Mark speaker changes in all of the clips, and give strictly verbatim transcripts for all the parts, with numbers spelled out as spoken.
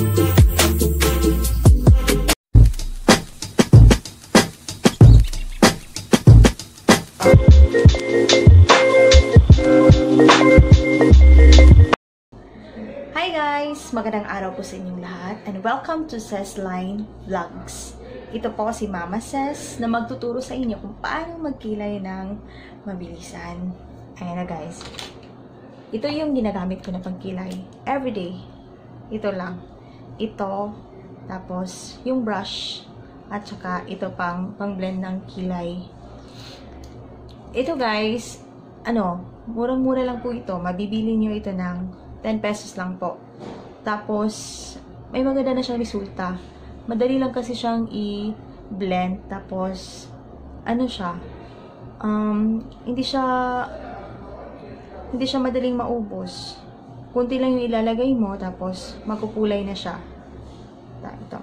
Speaker 1: Hi guys! Magandang araw po sa inyong lahat and welcome to Cesline Vlogs. Ito po si Mama Ces na magtuturo sa inyo kung paano magkilay ng mabilisan. Ayan na guys. Ito yung ginagamit ko na pangkilay. Everyday. Ito lang. Ito. Tapos yung brush. At saka ito pang pang-blend ng kilay. Ito guys, ano, murang-mura lang po ito. Mabibili nyo ito ng ten pesos lang po. Tapos, may maganda na siyang resulta. Madali lang kasi siyang i-blend. Tapos, ano siya, um, hindi siya, hindi siya madaling maubos. Kunti lang yung ilalagay mo, tapos magkukulay na siya. Ito.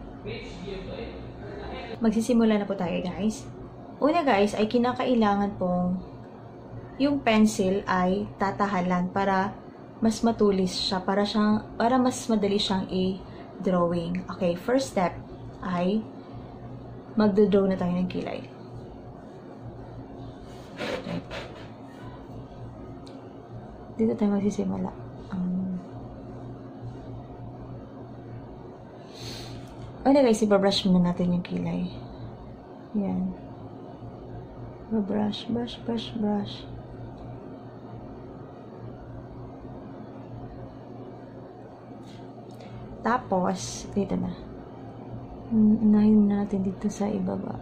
Speaker 1: Magsisimula na po tayo guys. Una guys, ay kinakailangan pong yung pencil ay tatahalan para mas matulis siya, para siyang, para mas madali siyang i-drawing. Okay, first step ay magdo-draw na tayo ng kilay. Okay. Dito tayo magsisimula. Um, ano guys, ibabrush muna natin yung kilay. Yan. Ibabrush, brush, brush, brush. Tapos, dito na. Unahin na natin dito sa ibaba.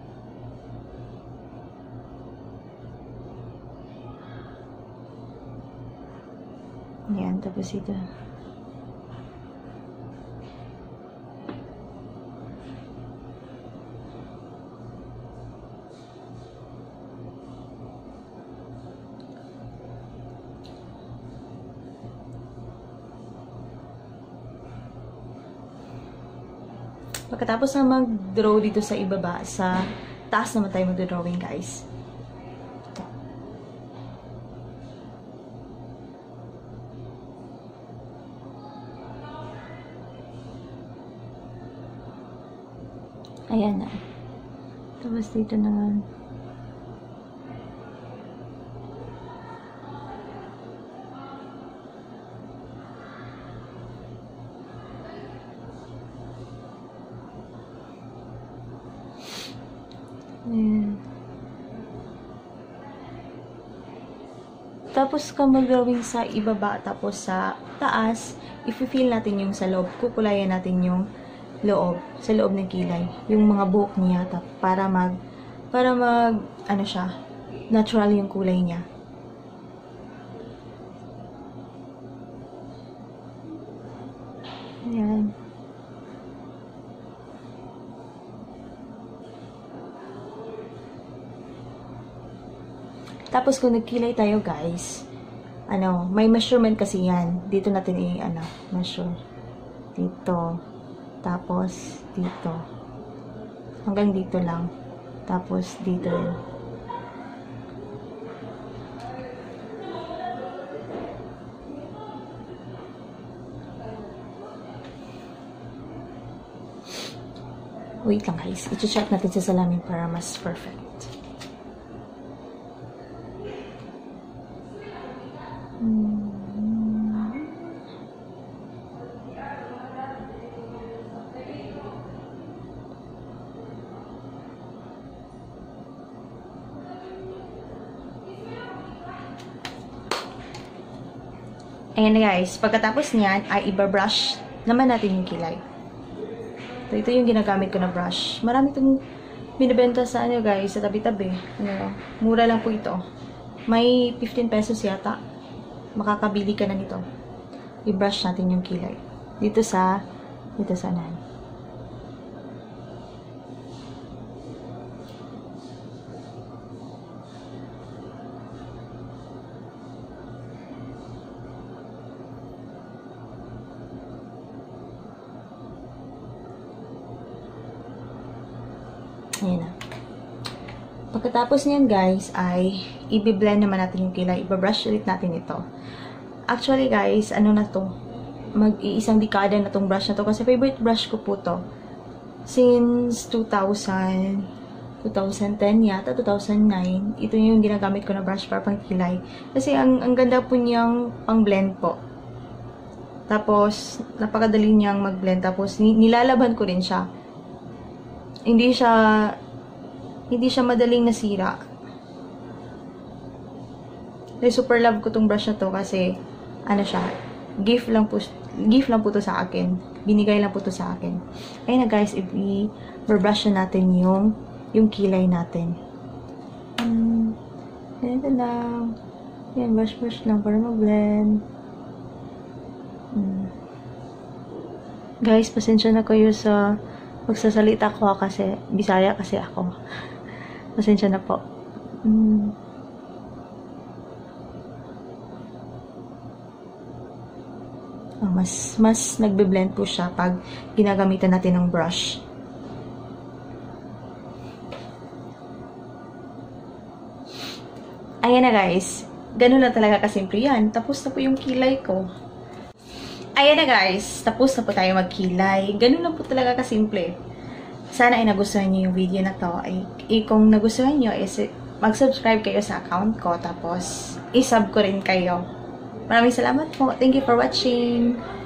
Speaker 1: Yan, tapos ito. Pagkatapos na mag-draw dito sa ibaba, sa taas naman tayo mag-drawing guys. Ito. Ayan na. Tapos dito naman. Ayan. Tapos kung mag-drawing sa ibaba, tapos sa taas, i-feel natin yung sa loob. Kukulayan natin yung loob, sa loob ng kilay. Yung mga buhok niya, para mag, para mag, ano siya, natural yung kulay niya. Ayan. Tapos, kung nagkilay tayo, guys, ano, may measurement kasi yan. Dito natin i, ano, measure. Dito. Tapos, dito. Hanggang dito lang. Tapos, dito rin. Wait lang, guys. I-check natin sa salamin para mas perfect. Ayan na guys, pagkatapos niyan ay ibabrush naman natin yung kilay. So, ito yung ginagamit ko na brush. Marami itong binibenta sa ano guys, sa tabi-tabi. Ano, mura lang po ito. May fifteen pesos yata. Makakabili ka na nito. I-brush natin yung kilay. Dito sa, dito sa nan. Ayan na. Pagkatapos niyan guys, ay i-blend naman natin yung kilay. I-brush ulit natin ito. Actually guys, ano na to? mag-iisang dekada na tong brush na to kasi favorite brush ko po to. Since two thousand, twenty ten yata, two thousand nine, ito yung ginagamit ko na brush para pang kilay. Kasi ang, ang ganda po niyang pang blend po. Tapos, napakadali niyang mag-blend. Tapos, nilalaban ko rin siya. Hindi siya, hindi siya madaling nasira. Kasi super love ko tong brush na to kasi, ano siya, gift lang po, gift lang po to sa akin. Binigay lang po to sa akin. Ayun na guys, if i-brush na natin yung, yung kilay natin. Hmm, ganito lang. Yan, brush-brush lang para mag-blend. Hmm. Guys, pasensya na kayo sa magsasalita ko kasi Bisaya kasi ako. Pasensya na po. Hmm. Oh, mas mas nagbe-blend po siya pag ginagamitan natin ng brush. Ayan na guys. Ganun lang talaga kasimple yan. Tapos na po yung kilay ko. Ayan na guys. Tapos na po tayo magkilay. Ganun lang po talaga kasimple. Sana ay nagustuhan niyo yung video na to. Ay, ay kung nagustuhan niyo, is mag-subscribe kayo sa account ko. Tapos, isub ko rin kayo. Maraming salamat po. Thank you for watching.